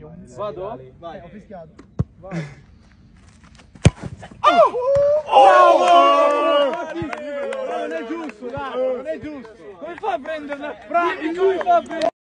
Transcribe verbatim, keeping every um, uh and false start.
minchia, un Vado? Vai, ho fischiato. Vai. Oh! Oh! Non è giusto, dai, non è giusto. Come fa a prenderla? Bravi, come fa a prenderla?